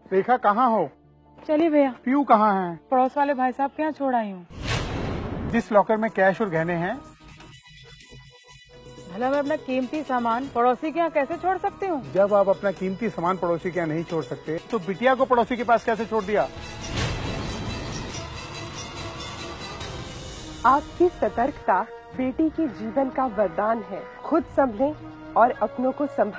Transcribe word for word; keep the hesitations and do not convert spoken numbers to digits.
रेखा कहाँ हो? चलिए भैया। पीयू कहाँ है? पड़ोस वाले भाई साहब के यहाँ छोड़ आई हूँ। जिस लॉकर में कैश और गहने हैं। भला मैं अपना कीमती सामान पड़ोसी के यहाँ कैसे छोड़ सकती हूँ? जब आप अपना कीमती सामान पड़ोसी के यहाँ नहीं छोड़ सकते तो बिटिया को पड़ोसी के पास कैसे छोड़ दिया? आपकी सतर्कता बेटी के जीवन का वरदान है। खुद संभलें और अपनों को संभालें।